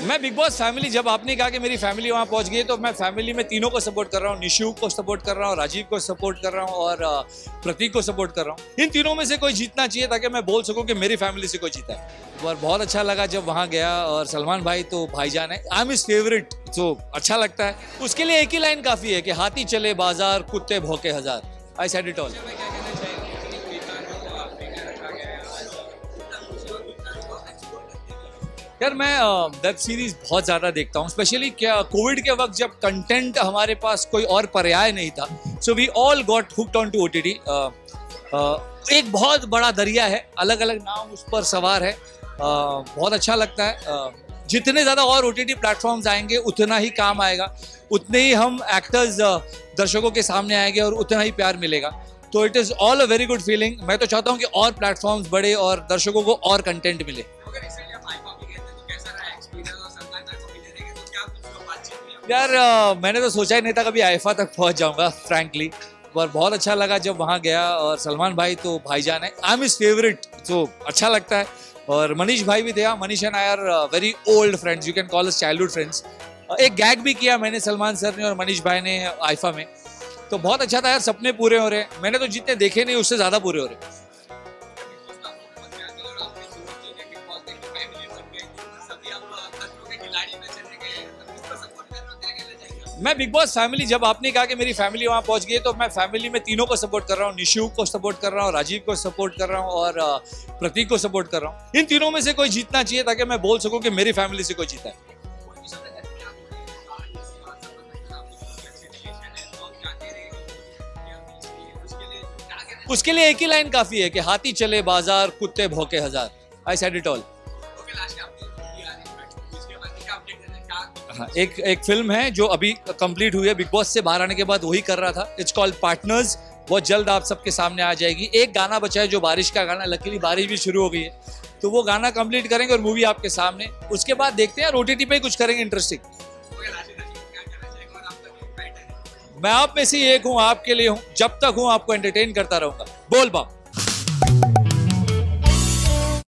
मैं big boss family, जब आपने कहा कि मेरी फैमिली वहाँ पहुँच गई, तो मैं फैमिली में तीनों को सपोर्ट कर रहा हूँ। निशु को सपोर्ट कर रहा हूँ, राजीव को सपोर्ट कर रहा हूँ और प्रतीक को सपोर्ट कर रहा हूँ। इन तीनों में से कोई जीतना चाहिए ताकि मैं बोल सकूँ कि मेरी फैमिली से कोई जीता है। और बहुत अच्छा लगा जब वहाँ गया, और सलमान भाई तो भाईजान है, आई एम हिज फेवरेट, तो अच्छा लगता है। उसके लिए एक ही लाइन काफ़ी है कि हाथी चले बाजार, कुत्ते भौंके हजार। I said it all. यार मैं वेब सीरीज बहुत ज़्यादा देखता हूँ, स्पेशली क्या कोविड के वक्त जब कंटेंट हमारे पास कोई और पर्याय नहीं था, so we all got hooked on to OTT। एक बहुत बड़ा दरिया है, अलग अलग नाव उस पर सवार है, बहुत अच्छा लगता है। जितने ज़्यादा और OTT प्लेटफॉर्म्स आएंगे उतना ही काम आएगा, उतने ही हम एक्टर्स दर्शकों के सामने आएंगे और उतना ही प्यार मिलेगा। तो it is all a very good feeling. मैं तो चाहता हूँ कि और प्लेटफॉर्म्स बढ़े और दर्शकों को और कंटेंट मिले। यार मैंने तो सोचा ही नहीं था कभी आईफा तक पहुंच जाऊंगा, फ्रैंकली, पर बहुत अच्छा लगा जब वहां गया। और सलमान भाई तो भाईजान है, आई एम हिज फेवरेट, तो अच्छा लगता है। और मनीष भाई भी थे, Manish and I are very old friends, you can call us childhood friends. एक गैग भी किया मैंने, सलमान सर ने और मनीष भाई ने आईफा में, तो बहुत अच्छा था यार। सपने पूरे हो रहे हैं, मैंने तो जितने देखे नहीं उससे ज्यादा पूरे हो रहे हैं। मैं बिग बॉस फैमिली, जब आपने कहा कि मेरी फैमिली वहाँ पहुँच गई, तो मैं फैमिली में तीनों को सपोर्ट कर रहा हूँ। निशु को सपोर्ट कर रहा हूँ, राजीव को सपोर्ट कर रहा हूँ और प्रतीक को सपोर्ट कर रहा हूँ। इन तीनों में से कोई जीतना चाहिए ताकि मैं बोल सकूँ कि मेरी फैमिली से कोई जीता है। उसके लिए एक ही लाइन काफी है कि हाथी चले बाजार, कुत्ते भौंके हजार। I said it all. हाँ, एक फिल्म है जो अभी कंप्लीट हुई है, बिग बॉस से बाहर आने के बाद वही कर रहा था। इट्स कॉल्ड पार्टनर्स, बहुत जल्द आप सबके सामने आ जाएगी। एक गाना बचा है जो बारिश का गाना, लकीली बारिश भी शुरू हो गई है, तो वो गाना कंप्लीट करेंगे और मूवी आपके सामने। उसके बाद देखते हैं OTT पे कुछ करेंगे इंटरेस्टिंग। मैं आप में से एक हूँ, आपके लिए हूँ, जब तक हूँ आपको एंटरटेन करता रहूंगा। बोल बा।